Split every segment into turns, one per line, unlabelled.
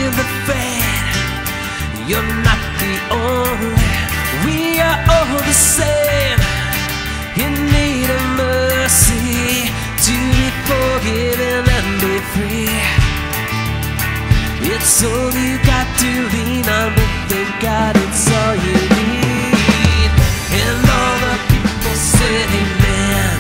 with the fate. You're not the only. We are all the same, in need of mercy, to be forgiven and be free. It's all you got to lean on, but thank God it's all you need. And all the people said amen.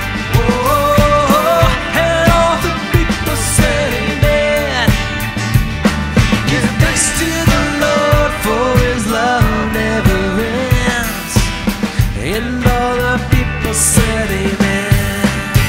Oh, and all the people said amen. Give thanks to the Lord, for His love never ends. And all the people said amen.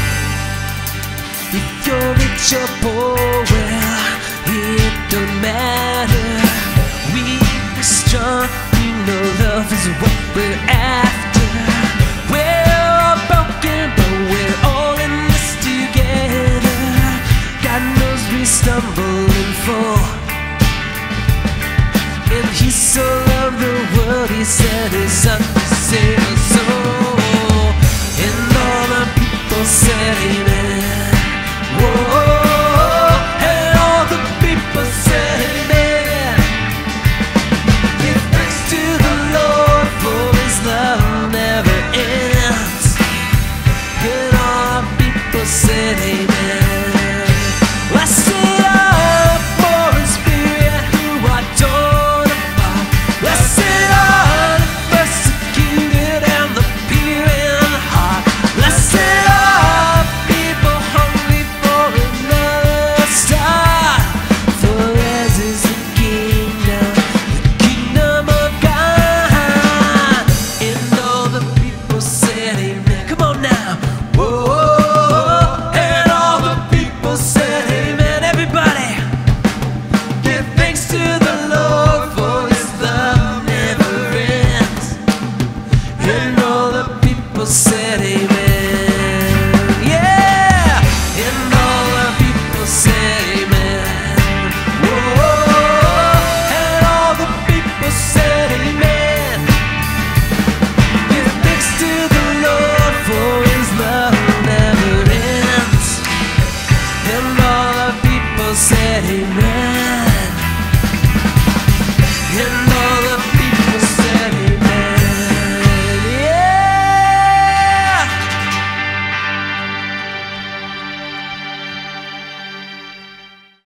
If you're rich or poor, well, it don't matter. Weak or strong, we know love is what we're after. We're all broken, but we're all in this together. God knows we stumble and fall, and He so loved the world, He said